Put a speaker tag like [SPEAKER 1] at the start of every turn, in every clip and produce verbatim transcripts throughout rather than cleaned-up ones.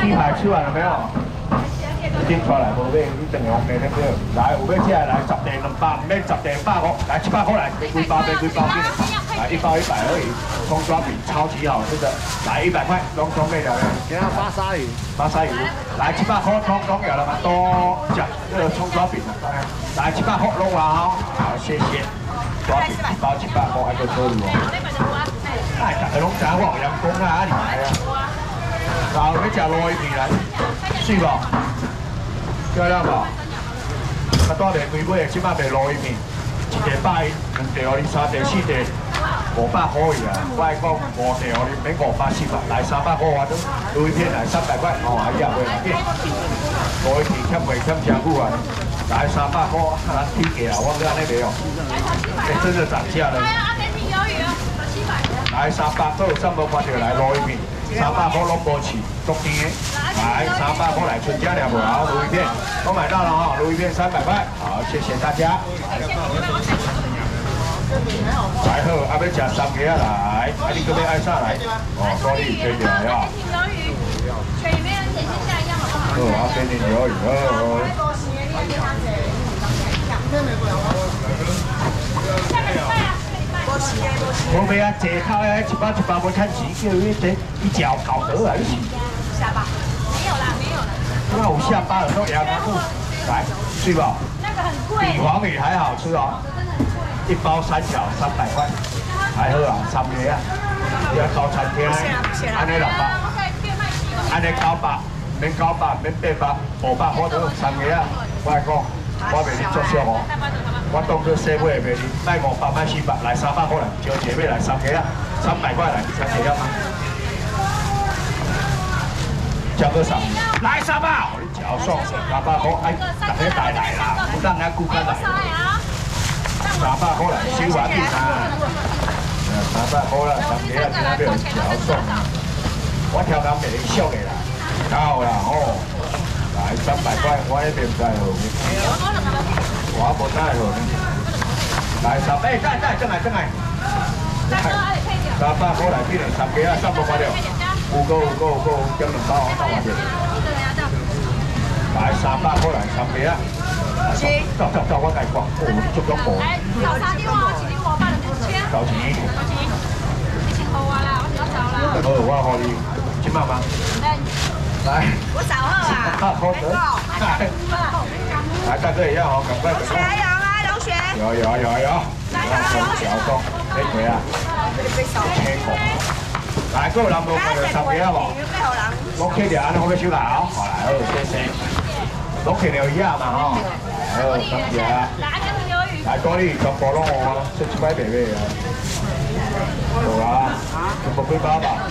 [SPEAKER 1] 鸡排吃完了没有？已经出来，无买，你等下买那个。来，有要吃的来，十袋两百，唔免十袋百块，来七百块来，几包买几包进来。来一包一百而已，葱抓饼超级好吃的，来一百块，拢总没了了。
[SPEAKER 2] 给他巴沙鱼，
[SPEAKER 1] 巴沙鱼，来七百块，通通有了嘛？多讲这个葱抓饼啊，来七百块弄完哦，好谢谢。抓饼一包七百块，还够收入哦。哎，大家拢知我阳光啊，你来啊。然后要吃螺鱼片来，水无？漂亮无？啊，多卖几尾，即摆卖螺鱼片，一袋百一，两袋互你，三袋四袋。五百块而已啊！我係講五條，你唔免五百四百，嚟三百塊我都每片嚟三百塊，哦係啊，會嚟嘅。每片欠未欠正久啊！嚟三百塊，咱天價啊！我唔知安尼賣哦。誒，真係漲價了。嚟三百都有三百塊就嚟攞一片，三百塊攏無錢，足甜嘅。嚟三百塊嚟春家了無？好，攞一片，我買到了哈，攞一片三百塊，好，謝謝大家。来好，啊要食三个啊来，啊你搁要爱啥来？哦，所以可以来啊。全里面点心下一样好不好？好，啊给你留一个。下个礼拜啊，下个礼拜。我袂啊，坐靠诶，一包一包要看钱，叫你这一脚搞得啊你。下巴？没有啦，没有啦。那有下巴的都牙膏，来，对吧？那个很贵。比黄鱼还好吃哦。一包三条三百块，还好啊，三个啊，你要高餐厅，安尼六百，安尼九百，免九百，免八百，五百块都三个啊。我来讲，我袂你作小哦，我当做小买袂你，卖五百卖四百，来三百块来，招姐妹来三个啊，三百块来，三个啊。交个三，来三百，我你交爽，三百块，哎，大家带来啦，不让人家顾客来。三百块啦，小碗啲餐啊，三百块啦，三个啊，今仔要超爽啊！我挑啱袂俗嘅啦，夠啦吼，來三百塊，我一定唔知好嘅，我無知好嘅，來三，誒，再再進來進來，三百塊來邊嚟，三個啊，三百塊了，有個有個有個，將兩包我當我哋，來三百塊來，三個啊。走走走，我介講，哦，足咗步。誒，頭三啲喎，前啲喎，八兩千。夠錢。夠錢。你前號啊啦，我前咗走啦。好，我可以，千萬嗎？誒。來。我走好啊。好得。來，大哥一樣哦，趕快。同學有啊，同學。有有有有。來有有。小東，你佢啊？車房。來，嗰個人冇佢十幾啊冇？我企住眼，我俾小大口。好來，好，謝謝。攞起條魚啊嘛嗬，好，感謝啊！大哥呢，咁波浪我識出擺俾你啊！好啊，全部幾包吧？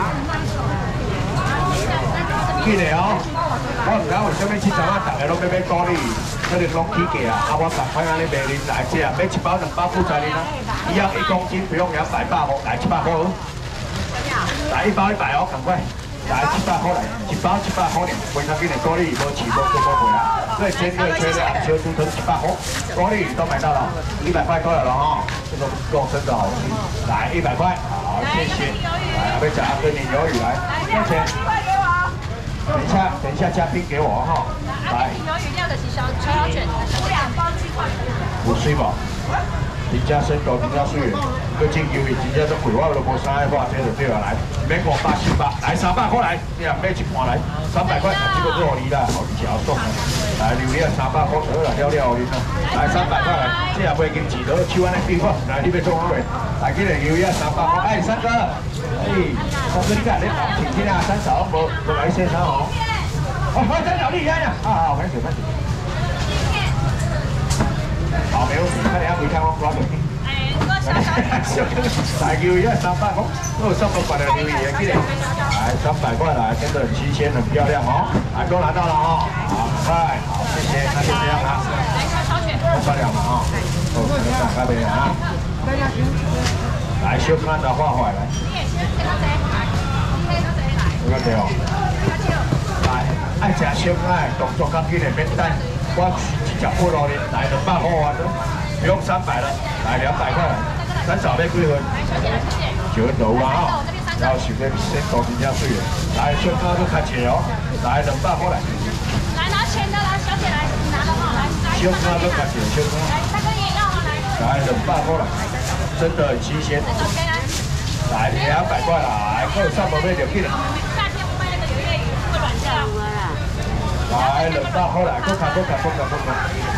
[SPEAKER 1] 見嚟哦，我唔知為什麼七十蚊，大家都俾俾多啲，佢哋攞起嘅啊！啊，我十塊啱啲俾你大隻啊，俾七包兩包附在你啦，一樣一公斤不用兩百八哦，來七百塊哦，來一包一百哦，趕快！來七百塊來，一包七百塊呢，非常給你多利，無起無多無貴啊！對，煎對吹的，小豬吞七百塊，多利都買到了，一百塊都有了哈，這個肉真的好吃。來一百塊，好，謝謝。來，要加跟你魷魚來，多少錢？等一下，等一下加冰給我哈。來。魷魚料的是小小卷，兩包雞塊。有水無？真正鮮度真正水的，佢蒸魷魚真正都貴，我都無啥愛話，這就對了來。免五百四百，來三百塊來，你啊買一盤來，三百塊，這個都好你啦，好超爽啊！來榴蓮三百塊得啦，了了你啦，來三百塊來，這也袂經錢到，手安尼變法，來你要做乜嘢？來今日榴蓮三百塊，哎三哥，哎三哥你看你請聽啊，三嫂無無來先生哦，哦三嫂你睇呀，啊好，開始開始，好沒問題，快點啊，回看我抓住你。大叫一三百塊，都有三百塊的榴蓮給你，來三百塊來，真的很新鮮，很漂亮哦，來都拿到了哦，好，快，好，謝謝，那就這樣啦，不得了嘛哦，哦，大咖啡啊，來小看的畫畫來，這個對哦，來，愛吃小看動作剛給你免單，我一隻菠蘿哩，來兩百塊啊都。不用三百了，來兩百塊了，三嫂要幾份？九斗嘛哈，來然后想咧先多真正水的，来小哥都较济哦，来两百块来。
[SPEAKER 2] 来拿钱的来，小姐来拿的哈，来。
[SPEAKER 1] 小哥都较济，小哥。
[SPEAKER 2] 来，大哥也要哈，来。
[SPEAKER 1] 来两百块来，真的很新鲜。来两百块来，够三百块就进来。
[SPEAKER 2] 夏天我卖那个柳叶鱼会软掉。
[SPEAKER 1] 来两百块来，够卡够卡够卡够卡。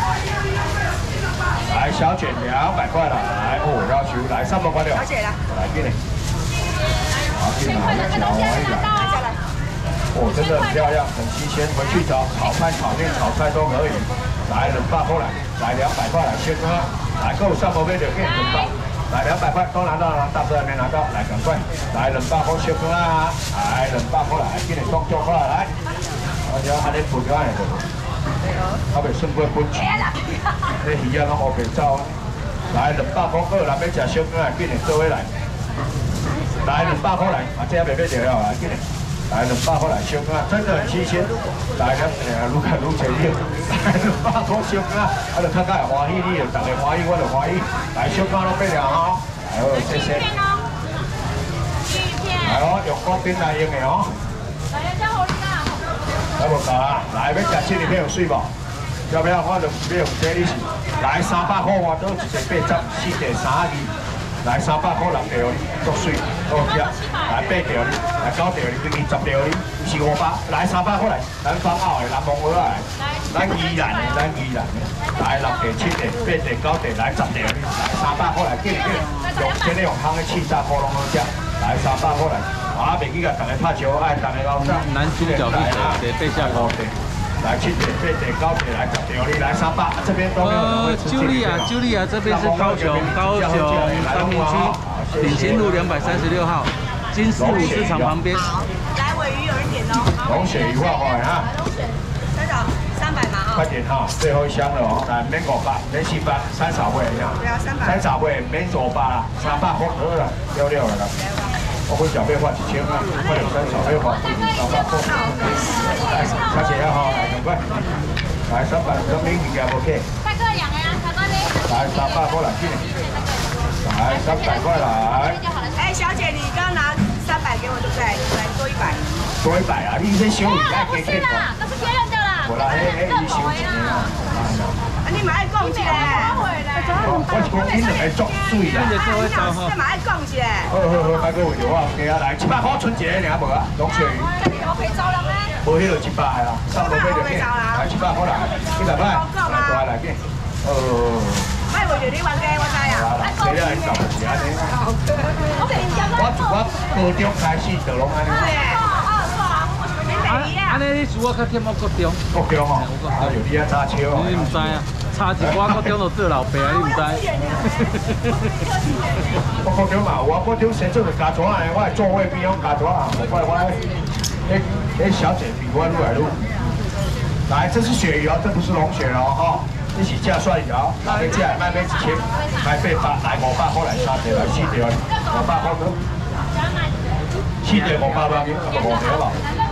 [SPEAKER 1] 来小卷两百块来，哦，要求来三百块了。小姐来，来进来。好，进来，小王一来。哦，真的很漂亮，很新鲜，回去找炒饭、炒面、炒菜都可以。来两百块来，来两百块来，先喝。来够三百块就进两百。来两百块都拿到了，大哥还没拿到，来赶快。来两百块先喝啊！来两百块来，进来动作快来。我只还得补点的，还未算过本钱。这鱼啊，拢乌白走。来两百块二，来要吃小哥啊，进来做伙来。来两百块来，啊，这还未买着了，来进来。来两百块来小哥啊，真的很新鲜。来两，愈看愈清楚。来两百块小哥啊，啊，就看看欢喜，你就大家欢喜，我就欢喜。来小哥拢买了哈，来好，谢谢。来哦，用锅顶来用的哦。来，叫好你啦。来无够啊！来要食这里面有水无？要不要我就不用这里是。来三百块我都一个八十，四个三二。来三百块六条哩，足水，好食。来八条哩，来九条哩，对二十条哩，是五百。来三百块来，咱放后的，咱蒙蚵来。咱宜兰的，咱宜兰的。来六条、七条、八条、九条，来十条哩。来三百块来，紧紧。用这里用烘的气炸锅拢好食。来三百块来，啊，袂记甲大家拍球，爱大家老张。
[SPEAKER 3] 男主角是谁？得背下锅。
[SPEAKER 1] 来七条、八条、九条，来十条哩，来三百，这边都没有人会吃。
[SPEAKER 3] 茱莉亚，茱莉亚这边是高雄，高雄三明区鼎新路两百三十六号，金丝路市场旁边。
[SPEAKER 4] 好，来尾鱼有人点哦。
[SPEAKER 1] 龙血鱼化化哈。
[SPEAKER 4] 多少？三百嘛啊。
[SPEAKER 1] 快点哈，最后一箱了哦，来免五百，免四百，三十尾呀。
[SPEAKER 4] 对啊，三百。
[SPEAKER 1] 三十尾免五百啦，三百块好了，了了了啦。我会小费花一千啊，我有三小费花三百块。来，小姐要哈，来赶快，来三百，这边物件 OK。
[SPEAKER 2] 大哥养的呀，大哥呢？
[SPEAKER 1] 来三百块来进来，来三百块来。
[SPEAKER 4] 哎，小姐，你刚刚拿三百给我，对不对？来多一百。
[SPEAKER 1] 多一百啊！你先收你再给给。
[SPEAKER 2] 不是啦，那是别人的啦。
[SPEAKER 1] 我啦，嘿嘿，你收钱啊。
[SPEAKER 4] 啊，你买爱讲一个。
[SPEAKER 1] 我我是讲你两个作水啦。
[SPEAKER 4] 你老师嘛爱讲一个。
[SPEAKER 1] 好好好，拜个为着我，给啊来，一百块存一个尔无啊，龙血鱼。
[SPEAKER 2] 这里我可以招人啊。
[SPEAKER 1] 无迄个一百个啦，三百块就给，来一百块来，一百块，来来给。哦。
[SPEAKER 4] 卖为着你玩家，我知啊。
[SPEAKER 1] 来来，这了是是安尼。
[SPEAKER 2] 我给你讲
[SPEAKER 1] 我我高中开始就拢安尼。
[SPEAKER 3] 啊，安尼你输我较忝，我国中。
[SPEAKER 1] 国中哦，啊，有你啊差笑哦。
[SPEAKER 3] 你唔知啊？差一寡国中就做老爸啊，你唔知？
[SPEAKER 1] 我国中嘛，我国中先做个家庄的，我座位边用家庄啊，我我那那小姐比我愈来愈。来，这是鳕鱼哦，这不是龙血哦，哈，一起价算鱼哦，那边价卖卖几千，卖八百，来五百块来三条来四条，五百块都。四条五百蚊，五条吧。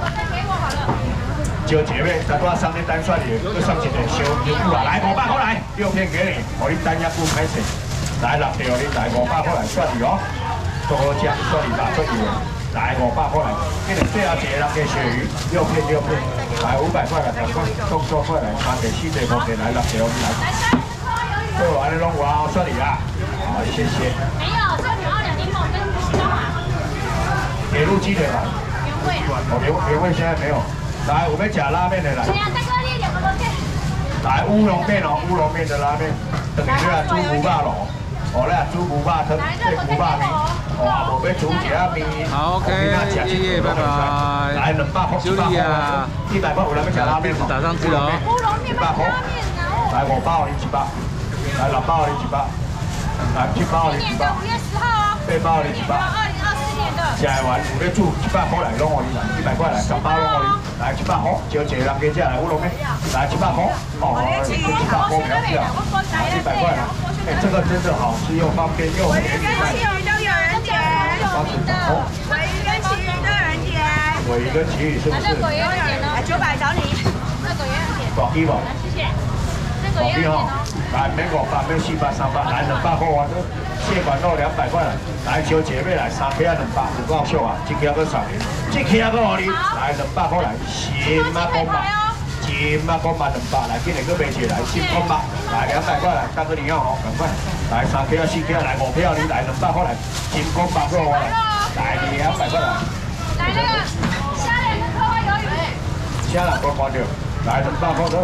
[SPEAKER 1] 招姐妹，再多三天单算你，又上一个小牛骨啊！来五百块来，六片给你，我你单一股开始。来六条你来五百块来算你哦，多好食，算你打出去的。来五百块来，给你最后一个那个鳕鱼，六片六片，来五百块来，赶快动作快来，三条四条五条来六条来。好，安尼拢有啊，算你啦，好，谢谢。
[SPEAKER 2] 没有，这牛二两柠檬跟西瓜嘛。
[SPEAKER 1] 给入鸡腿吧。
[SPEAKER 2] 原味啊。
[SPEAKER 1] 哦，原原味现在没有。来，我们夹拉面的来。
[SPEAKER 2] 对啊，大哥你两个都对。
[SPEAKER 1] 来乌龙面哦，乌龙面的拉面，等于啊猪骨霸咯，哦咧猪骨霸汤，对骨霸面，哇，无要煮其他面。
[SPEAKER 3] 好 ，OK，谢谢，拜拜。
[SPEAKER 1] 来两百块，一百块，一百块有人要吃拉面吗？
[SPEAKER 3] 打上去了哦。
[SPEAKER 2] 乌龙面、拉面，然后。
[SPEAKER 1] 来五包你一百，来六包你一百，来七包你一百。
[SPEAKER 2] 五月十号哦。
[SPEAKER 1] 八包你一百。
[SPEAKER 2] 二零二四年的。
[SPEAKER 1] 吃完有要煮一百块来拢我你来，一百块来十包拢我你。来一百块，招一个人加起来乌龙面，来一百块，哦，一百块不要掉，一百块啦。哎，这个真的好吃又方便又便宜。
[SPEAKER 4] 尾鱼跟旗鱼都有人点，尾鱼跟旗鱼都有人点。
[SPEAKER 1] 尾鱼跟旗鱼是不是？
[SPEAKER 2] 那鬼也有人点哦。
[SPEAKER 4] 九百找你。
[SPEAKER 2] 那鬼也有人点。
[SPEAKER 1] 广义吧。
[SPEAKER 2] 谢谢。那鬼也有人点哦。
[SPEAKER 1] 来来免五百，免四百、三百，来两百块完了。蟹管肉两百块来，来小姐妹来三 K 啊两百，有够俗啊！一 K 啊个三年，这 K 啊个互你，来两百块来，新啊公嘛，新啊公嘛两百来，今年个买起来新公嘛，来两百块来，当个你要哦，赶快来三 K 啊四 K 啊来五 K 啊你来两百块来，新公嘛个来，来两百块来。
[SPEAKER 2] 来那个虾仁跟科花鱿鱼。
[SPEAKER 1] 虾仁多关掉，来两百块的。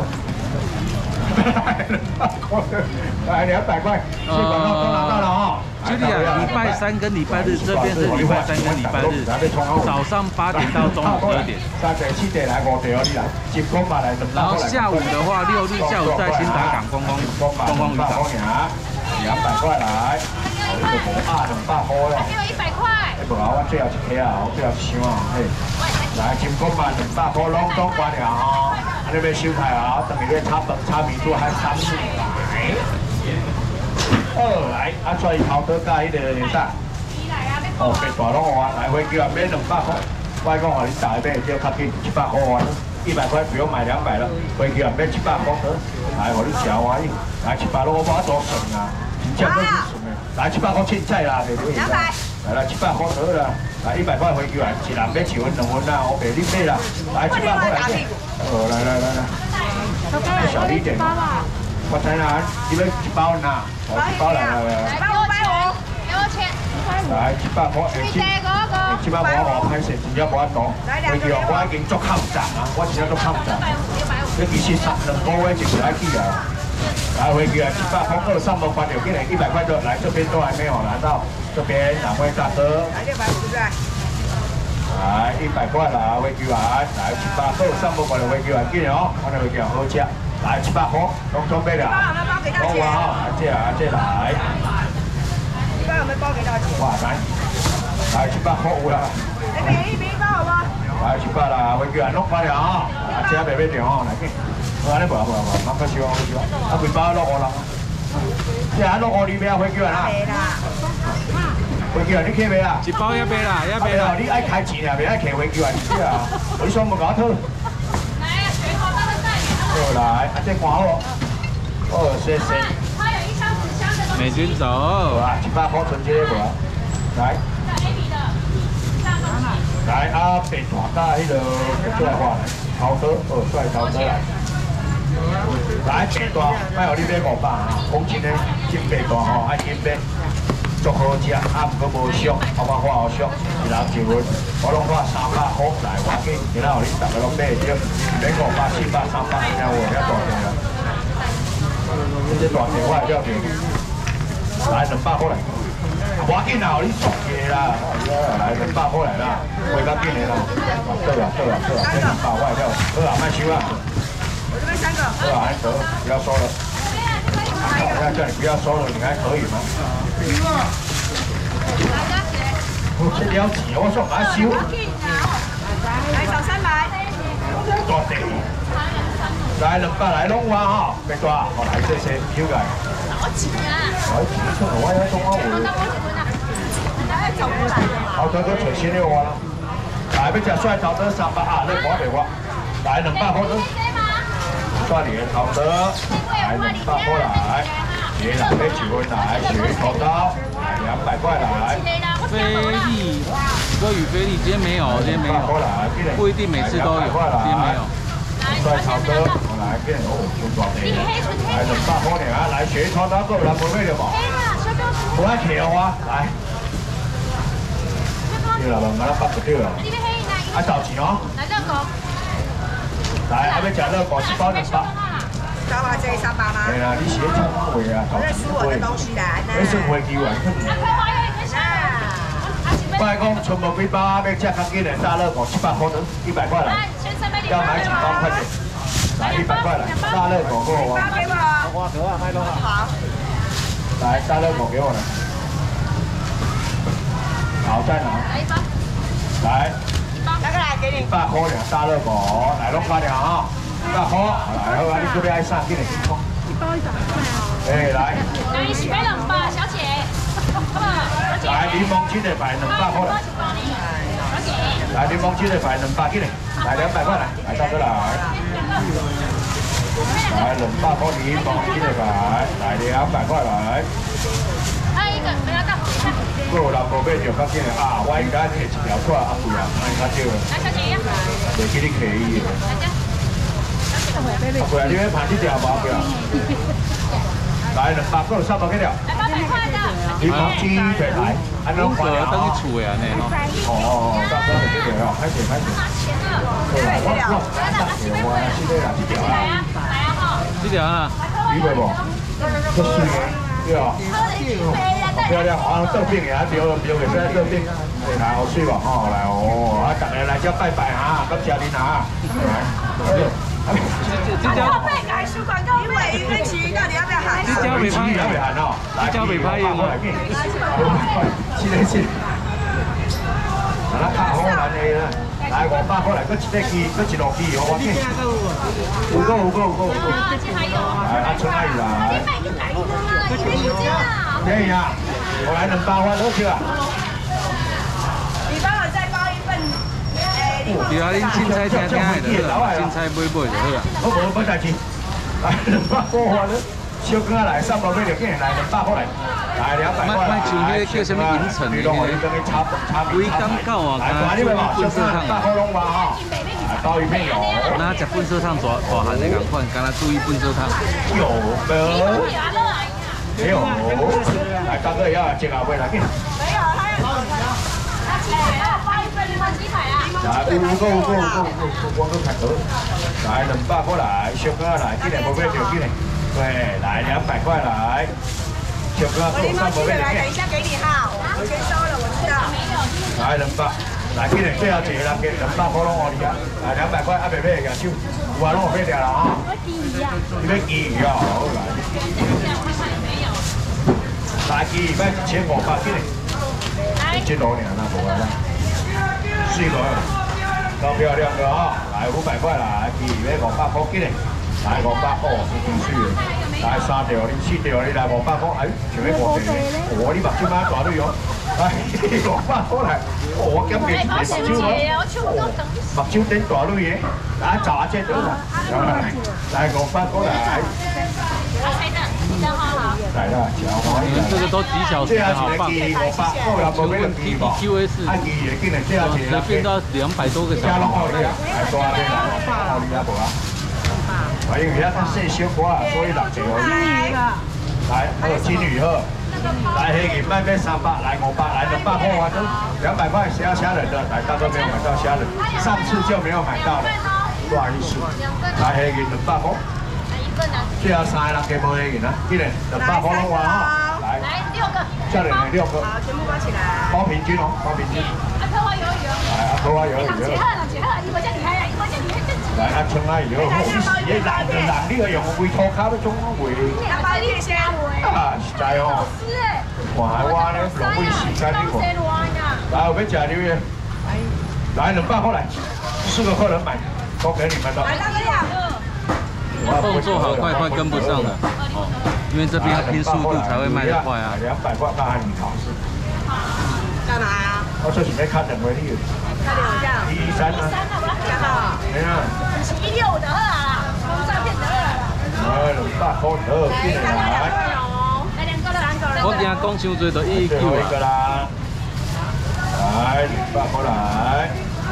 [SPEAKER 1] 来两百块，蟹管肉都拿到了哦。
[SPEAKER 3] 兄弟啊，礼拜三跟礼拜日这边是礼拜三跟礼拜日，早上八点到中午十二点。
[SPEAKER 1] 三点七点来五点哦，你来，进攻嘛来。
[SPEAKER 3] 然后下午的话，六日下午在新达港观光观光渔场。
[SPEAKER 1] 两百块来，我这无啊两百块咯。
[SPEAKER 2] 给我一百块。
[SPEAKER 1] 哎，无啊，我最后一批啊，我最后一箱啊，嘿。来，进攻嘛两百块，拢总关了哦。你要收台啊，等于咧炒饭、炒面做还三十来。二来，啊，所以头刀加迄个啥？哦，白大拢换，来回叫啊，买两百块。我讲互你大买，只较紧，七百块换，一百块不用买两百了，回叫啊买七百块得，来互你吃欢喜。来七百块我无法做算啊，真正都是算的。来七百块凊彩啦，对不对？两百。来来七百块得啦，来一百块回叫啊，一人买一份两份啦，我陪你买啦。来七百块来。哦，来来来来，小一点。我知啦，你要一包呐？我一包来来来。
[SPEAKER 2] 来，给我钱，给我钱。
[SPEAKER 1] 来七百块，
[SPEAKER 2] 七
[SPEAKER 1] 七百块我歹势，真正无法度。回去哦，我已经足抗战啊，我真正足抗战。你其实三两个月就是爱去啊。来回去啊，七百块二三百块就给你一百块就来这边都还没有拿到，这边两位大哥。来六百五对不对？来一百块啦，回去啊，来七百块三百块就回去啊，紧哦，我哋回去好吃。来七百块，拢准备了。包有没有包给到钱？啊，这啊这来。一包有没有包给到钱？哇，来，来七百块有啦。一瓶一瓶包好不？来七百啦，回去啊，弄快了啊！啊，这袂买着哦，来紧。我安尼无啊无啊无，慢慢收啊，收啊。啊，几包落五人。这啊落五里边回去啊啦。回去啊，你去未啊？
[SPEAKER 3] 一包一杯啦，一杯啦。
[SPEAKER 1] 你爱开钱啊，袂爱开回去啊，是啊。我你想无搞错。过来，啊，这看好，哦，谢谢。
[SPEAKER 2] 它有一箱纸箱的。
[SPEAKER 3] 美军走。
[SPEAKER 1] 啊，一百块存这个无？来。来啊，白大加迄个出来话，头刀，哦，出来头刀来。来白大，卖互你买五百啊，讲真诶，真白大吼，爱金买，足好食，啊，毋过无俗，啊，我画好俗，一人一份，我拢画三百块来，我紧，今仔互你逐个拢买着，买五百、四百、三百，听有遐大钱啊！这大钱我会了便宜，来两百块来，我紧啊，互你爽个啦，来两百块来啦，会较紧的啦，对啦对啦对啦，这两百我会了，好啊，卖收啊！我这边三个。好啊，得，不要收了。我要叫你不要收了，你还可以吗？我这了钱，我说把它收。来找三百。多地。来两百来弄我哈，别多，我来这些收来。
[SPEAKER 2] 好钱啊！
[SPEAKER 1] 好钱，我要中我回。好多都找新的我了。来，要吃帅头的三百啊，你我袂我。来两百块都。刷你的头的，来两百块来。你来买几份来，雪头刀，两百块来。
[SPEAKER 3] 菲力，鲑鱼菲力今天没有，今天没有，不一定每次都有，今天没有。
[SPEAKER 1] 帅头哥，我来变哦，就大地，来两百块尔，来雪头刀够来，不买了无？不爱骑我，来。对啦，慢慢来bắt được了。啊，找钱哦。来热狗。来，还要吃热狗，一包两百。
[SPEAKER 4] 三百这三百吗？
[SPEAKER 1] 对啊，你写错位啊，搞错位。你算飞机啊？我来讲，全部几包要吃较紧的大热狗，七百块的，一百块来。要买几包快点？来一百块来，大热狗给我。给我。我得啊，卖多少？好。来，大热狗给我来。好，再拿。来一包。来。
[SPEAKER 4] 那个来给你。
[SPEAKER 1] 一百块两大热狗，来弄快点啊！一百块，来，好啊，你这边爱上，给你一包。一包一百块哦。哎，来。来一起买两包，小姐。来，柠檬青的排两百块来。来，柠檬青的排两百，给你。来两百块来，来大哥来。 来两百块柠檬一个来，来两百块来。
[SPEAKER 2] 还有一个不要到。
[SPEAKER 1] 我有人无买着较紧的啊，我应该摕一条出来啊，贵啊，卖较少的。
[SPEAKER 2] 来，小姐一样。
[SPEAKER 1] 袂记你客伊的。啊，贵啊，你要盘这条无贵啊。来两百块有三百几条。
[SPEAKER 2] 来八百块的。
[SPEAKER 1] 柠檬鸡腿来，安怎款啊？
[SPEAKER 3] 等于厝的安尼吼。
[SPEAKER 1] 哦，大哥，这条哦，开始开始。
[SPEAKER 2] 拿钱了。
[SPEAKER 1] 我我我三条啊，这个啦，这条啊。
[SPEAKER 2] 来啊，来啊哈。
[SPEAKER 3] 这条啊。
[SPEAKER 1] 你会无？这水的，对啊。漂亮，啊，倒饼也标标袂使倒饼，来好水无吼，来哦，啊，大家来遮拜拜哈，感谢您哈，来。
[SPEAKER 3] 这条。
[SPEAKER 4] 改书广告，因为因为其到底要不要喊？
[SPEAKER 3] 这条袂歹，
[SPEAKER 1] 也袂喊哦，
[SPEAKER 3] 这条袂歹用啊。
[SPEAKER 1] 是的是。啊，那较好难的啦，来五百块来，搁一块鸡，搁一路鸡，我见。有个有个有个有个。
[SPEAKER 2] 啊，这还有。
[SPEAKER 1] 来，阿春阿姨来。
[SPEAKER 2] 买一个来一个啦，一个一斤啊。
[SPEAKER 1] 可以啊，我来两百块多少啊？
[SPEAKER 4] 你帮我再包一份，诶，你
[SPEAKER 3] 对啊，恁凊彩听听的就好啊，凊彩买买就好啊。
[SPEAKER 1] 我无要代志，来两百块花了，小哥来三百块就见来两百块来，来两百块来。
[SPEAKER 3] 卖像迄个叫什么银城的，规港口啊，敢做粪扫桶啊。
[SPEAKER 1] 包一片有。
[SPEAKER 3] 那食粪扫桶大大汉的共款，敢若注意粪扫桶。
[SPEAKER 1] 有的。没有。来，大哥要煎熬未来见。
[SPEAKER 4] 没有，还有。
[SPEAKER 2] 那鸡排啊，包一份柠檬鸡排啊。
[SPEAKER 1] 来，五个五个五个五个，我都看到。来两百块来，小哥来，今年无买着，今年。对，来两百块来。小哥，
[SPEAKER 4] 我柠檬鸡腿来，等一下给你哈，我先收了，我知道。
[SPEAKER 1] 来两百，来今年最后一个人给两百块拢我你啊，来两百块啊，袂买个手，有啊拢有买掉啦哈。你要鸡鱼啊，好来。来鸡鱼卖一千五百，今年。一千多年那无啊啦。四个，够漂亮的哈，来五百块来，鸡鱼卖五百块，今年。来五百哦，是真水的。来三条你四条你来五百块，哎，想要五条咧？哦，你目睭买大女哦，来五百块来，哦，我减价一个目睭哦，目睭顶大女的，来炸这得啦，来五百块来。
[SPEAKER 2] 阿谁的？你的好好。
[SPEAKER 1] 来啦，小花。
[SPEAKER 3] 你们这个都几小时啊，好棒！
[SPEAKER 1] 五百块啦，无买两支吧？
[SPEAKER 3] Q A 四，
[SPEAKER 1] 按支的，今年这样子，
[SPEAKER 3] 随便到两百多个小时。
[SPEAKER 1] 加拢好哩啊，来多啲啦，好哩啊无啊。因为遐较细小寡啊，所以六条。来，还有金鱼鹤，来黑鱼卖卖三百，来五百，来两百块啊，都两百块虾虾仁的，来大哥没有买到虾仁，上次就没有买到了，不好意思。来黑鱼两百块，最后三个人加无黑鱼啊，今年两百块拢完哈，来，
[SPEAKER 2] 来六个，
[SPEAKER 1] 虾仁的六个，
[SPEAKER 4] 好，全部包起来。
[SPEAKER 1] 包平均哦，包平均。
[SPEAKER 2] 阿科花鱿鱼哦。
[SPEAKER 1] 来，阿科花鱿鱼。
[SPEAKER 2] 结合了，结合了，一模加厉害啊，一模加厉害，真是。
[SPEAKER 1] 来，阿春阿姨，我你是个男的男，你个用胃涂骹要种胃。
[SPEAKER 4] 要包一些
[SPEAKER 1] 啊，实在哦。
[SPEAKER 2] 是哎。
[SPEAKER 1] 看下我咧浪费时间你看。来，我要吃榴莲。来，两百块来，四个客人买，都给你们的。
[SPEAKER 4] 来那个呀。
[SPEAKER 3] 动作好快，快跟不上了。哦，因为这边要拼速度才会卖得快啊。
[SPEAKER 1] 两百块大汉你考试。
[SPEAKER 4] 干嘛呀？
[SPEAKER 1] 我做是要看两回你。
[SPEAKER 4] 看两下。
[SPEAKER 1] 一三啊。
[SPEAKER 4] 干嘛？
[SPEAKER 1] 没啊。
[SPEAKER 2] 一六的二啦，我们照片的二啦。
[SPEAKER 1] 来，两百块二，进来。
[SPEAKER 2] 来两个了，三个了。
[SPEAKER 3] 我今讲伤多就一九
[SPEAKER 1] 一个啦。来，两百块来。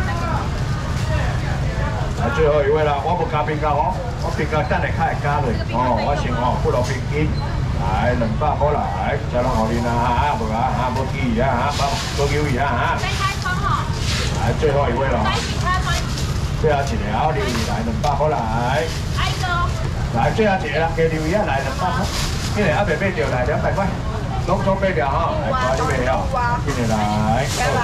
[SPEAKER 1] 来，最后一位啦，我不加冰糕哦，我冰糕等下开加เลย哦，我先哦，不落冰金。来，两百块来，再拢互你啦哈，无啊哈，无记啊哈，无叫伊啊哈。
[SPEAKER 2] 先开窗哈。
[SPEAKER 1] 来，最后一位了。
[SPEAKER 2] 来，开窗。
[SPEAKER 1] 最后一条，刘宇来两百块来。
[SPEAKER 2] 来一个哦。来，
[SPEAKER 1] 最后一个啦，给刘宇啊来两百块，今年还没买掉来两百块，拢总买掉哈，来快啲买了，今年来。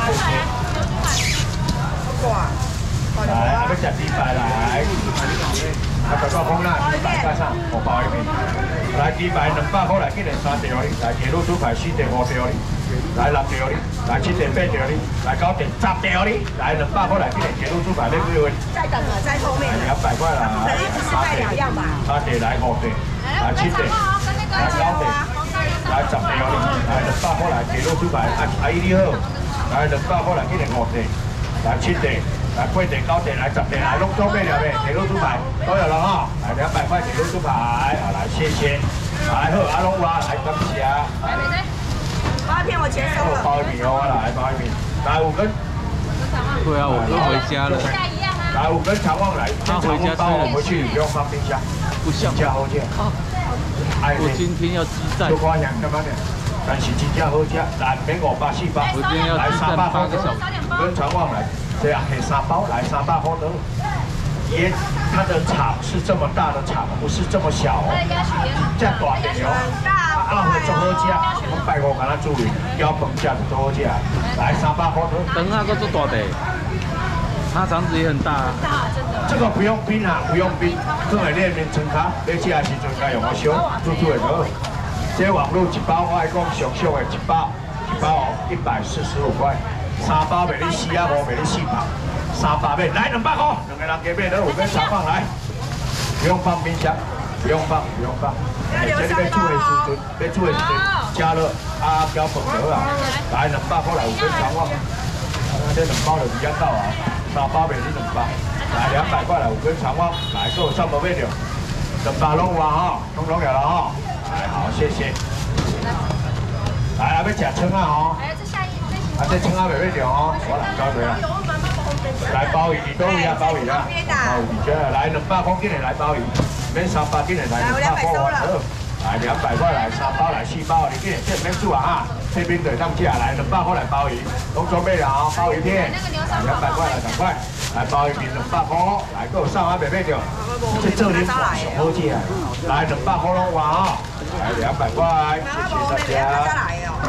[SPEAKER 4] 哇！
[SPEAKER 1] 来，阿要食鸡排来，啊，大家讲啦，鸡排加上红包一片。来，鸡排两百块来，今年三条哩，来铁路猪排四条五条哩，来六条哩，来七条八条哩，来九条十条哩，来两百块来，今年铁路猪排要几位？
[SPEAKER 4] 在等了，在后面。
[SPEAKER 1] 两百块啦，
[SPEAKER 4] 不可能只是卖两样吧？
[SPEAKER 1] 三条来五条，来七条，来九条，来十条哩，来两百块来铁路猪排，啊阿姨你好，来两百块来，今年五条，来七条。 来八点、九点、来十点、来拢准备了没？铁路猪排都有了哈，来两百块铁路猪排，好来谢谢，来好阿龙娃来感谢，
[SPEAKER 4] 八片我钱收了。
[SPEAKER 1] 包一米哦，来包一米，来五根。
[SPEAKER 3] 对啊，我都回家了。
[SPEAKER 1] 来五根肠旺来，
[SPEAKER 3] 他回家
[SPEAKER 1] 包我回去不用放冰箱，
[SPEAKER 3] 不像
[SPEAKER 1] 加好吃。
[SPEAKER 3] 我今天要激战。
[SPEAKER 1] 多夸奖干嘛呢？但是真正好吃，来免五百四百，
[SPEAKER 3] 我今天要激战八个小时。
[SPEAKER 1] 五根肠旺来，这样给三包来三百块的。也，它的厂是这么大的厂，不是这么小哦。这大点哦，啊会做好吃，我拜五跟他注意，要饭吃就做好吃。来三百块的。
[SPEAKER 3] 等下个做大的。它肠子也很大啊。
[SPEAKER 2] 大，真的。
[SPEAKER 1] 这个不用冰啊，不用冰，放在里面存卡，你吃的时阵该用个烧，煮煮的就好。这网络一包我爱讲上俗的一包，一包哦一百四十五块，三包卖你四啊五，卖你四百，三百买来两百块，两个人加买了五根肠放来，不用放冰箱，不用放，不用放。这里要煮的时阵，要煮的时阵加热啊，搅粉得啊，来两百块来五根肠放，啊这两包就比较到啊。三包卖你两百，来两百块来五根肠旺，来够三百买着，两百拢有啊哈，拢拢有了哈，来好谢谢。来，要吃葱啊吼，
[SPEAKER 2] 哎，这下一这
[SPEAKER 1] 啊这葱啊袂买着哦，我来交对啊。来鲍鱼，你都有啊鲍鱼啊，鲍鱼这来两百块进来来鲍鱼，免三百进来来两百块好。来两百块来三包来四包，你今天这免煮啊哈，这边对上架来两百块来鲍鱼，拢准备了啊，鲍鱼片，两百块来两块，来鲍鱼片两百块，来够上海袂买着，这这里上好吃啊，来两百块拢有啊，来两百块，谢谢大家。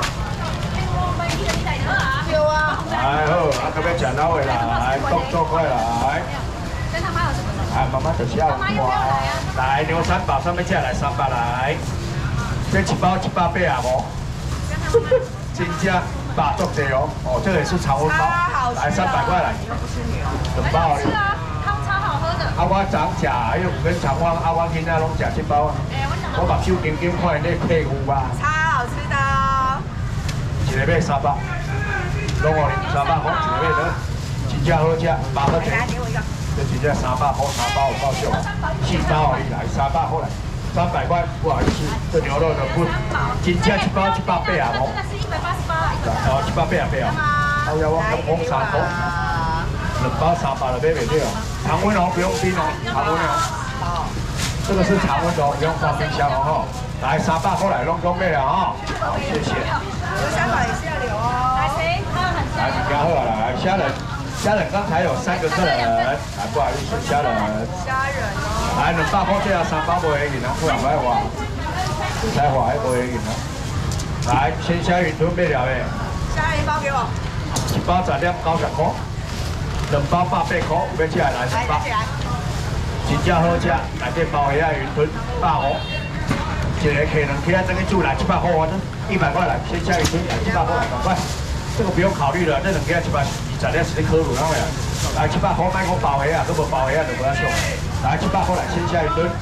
[SPEAKER 4] 有啊。
[SPEAKER 1] 来好，啊，这边吃到位啦，来动作快来。
[SPEAKER 2] 跟他妈有什么？
[SPEAKER 1] 来，妈妈就是要哇！来牛三宝上面下来三百来，这一包一百八啊无？真正八足济哦，哦，这个也是常温包，来三百块来，两包。
[SPEAKER 2] 是啊，汤超好喝的。
[SPEAKER 1] 啊，我昨食还有跟常旺啊，我囡仔拢食这包啊。我目睭紧紧看那配伍啊。
[SPEAKER 4] 超好吃的哦。
[SPEAKER 1] 一个买三百，拢我三百块一个买得，真正好吃，八个钱。这真正三百块，三包有够少啊！四包而已来，三百块来，三百块不好意思，这牛肉的不，真正一包一百八啊！哦，
[SPEAKER 2] 那是一百八十八。
[SPEAKER 1] 哦，一百八啊八啊！好呀，我讲讲三包，两包三百就买袂了。常温哦，不用冰哦，常温哦。这个是常温的哦，不用放冰箱哦。来，三百块来弄准备了哈，好，谢谢。
[SPEAKER 4] 刘三宝也是要留哦。
[SPEAKER 2] 来谁？他们很
[SPEAKER 1] 来，你家好来，虾仁。虾仁刚才有三个客人，来不好意思，虾仁。
[SPEAKER 4] 虾仁哦。
[SPEAKER 1] 来两百块这样三包无会赢啊，不然不爱花，才花还无会赢啊。来，鲜虾云吞买了未？
[SPEAKER 4] 虾仁一包给我。
[SPEAKER 1] 一包十粒九十块，两包百八块，有要起来来两包。真正好吃，内底包虾云吞百五，一个客人起来整个煮来七百块啊，一百块来鲜虾云吞来七百块来，赶快。这个不用考虑了，这两个一百二十粒是你烤卤那个。来七百块买个包虾啊，都无包虾就无要上。来七百块来鲜虾一吨。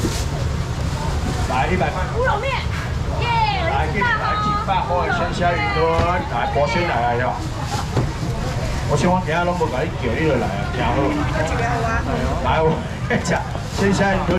[SPEAKER 1] 来一百块。
[SPEAKER 2] 乌龙面，耶！
[SPEAKER 1] 来给你来七百块鲜虾一吨，来保鲜来了。我想我今日拢无甲你叫你落来啊，真好。
[SPEAKER 4] 有几个好啊？
[SPEAKER 1] 来，我吃鲜虾一吨。